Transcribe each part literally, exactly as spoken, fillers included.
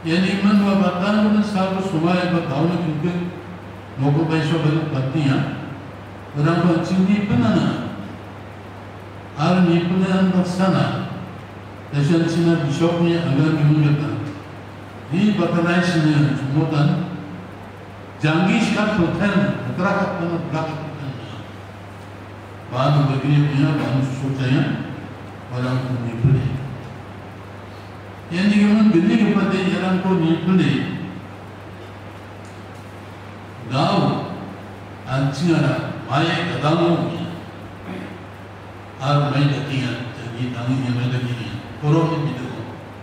Yani man wa batan ko sa ko sumay ba taw na kung moko ba siya ba patiya orang ko chindi panana ar ni panan baksana dashan china bishop ni agar gimunga ni batanai sine modan jangi shkat hotel utara kana blak baad bagri niya baad sochaya orang ko ni pule yani gimun billi ke pate orang ko ni pule gaw anchara Maya kadamu ar mai dakiya jadi tangi yang mai dakiya koro ni bidu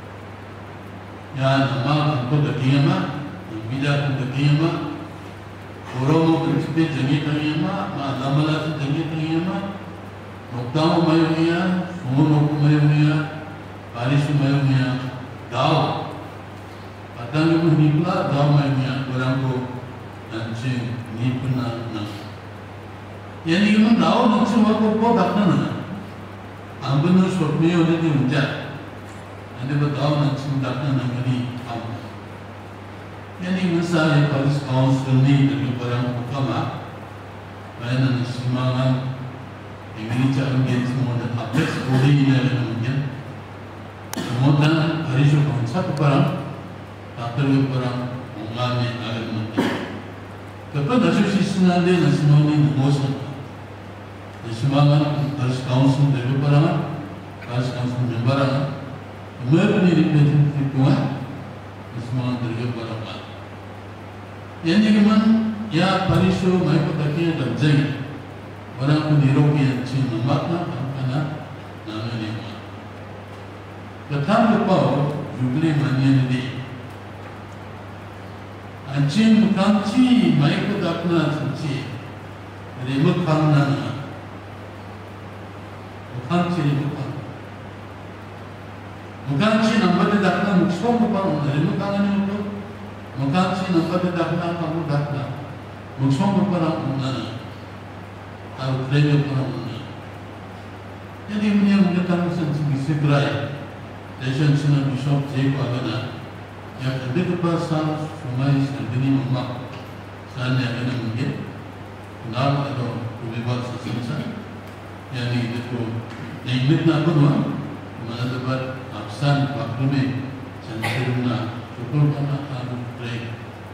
ya nama ko dakiya ma bida ko dakiya ma koro mo principe jadi tangi ma ma damala jadi tangi ma noktamu mayu niya sumo ko mayu niya baris mayu niya dao patang ko nipla dao mayu niya orang ko nanti nipna na yani kita tahu nanti waktu kau datang na, ambil nusuknya oleh dia unjar, nanti bertahu nanti datang na kini am. Yani misalnya paris council ni dari barang utama, mana nanti semangat, ini jangan dia semua dah update boleh ini ada mungkin, kemudian paris council barang, takkan barang mengalami ada mungkin. Tapi nasi sisna dia nasi mana ni musuh. Semangat harus council dari barang, harus council member barang, mereka ni representatif tuan, semangat dari barang. Yang ni kan, ya parisu mereka takiya dan jeng, barang tu dirogi cina makna, makna nama ni mana. Ketam lepas jubli mania ni, anjing bukan ci, mereka takna ci, remote kamna. Bukan ciri bukan, bukan ciri nampak di dalam muksum bukan dari bukan ini itu, bukan ciri nampak di dalam kamu dalam muksum bukan mana, atau kerja bukan mana. Jadi ini yang kita mesti segera, desanya cina bishop jeko agana, yang kedua pasal sumai sendiri memang, sana yang ini mungkin, kenal atau kubibal sesuatu. Yani itu ingin nak buat, mana dapat absen waktu ni, cenderungnya cukup karena harus break.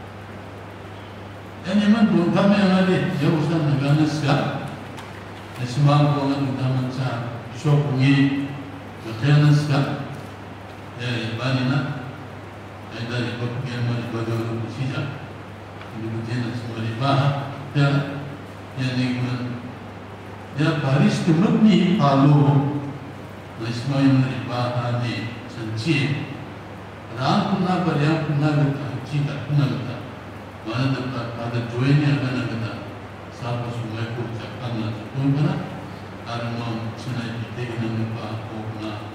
Yani mana pun kami yang ada, jauh sana negara sekarang, semua orang kita macam shock ni, macam sekarang, eh bani nak, ada ikut yang mana baju bersihah, ini bukan semua dibahas, ya, yani mana ya baris tempat ni palu, Ismail meribah ni senci, orang puna beriang puna kita, cita puna kita, mana dapat pada joinnya kan kita, siapa semua ikut cakap nak pun kan, ada orang cina kita ini nampak puna.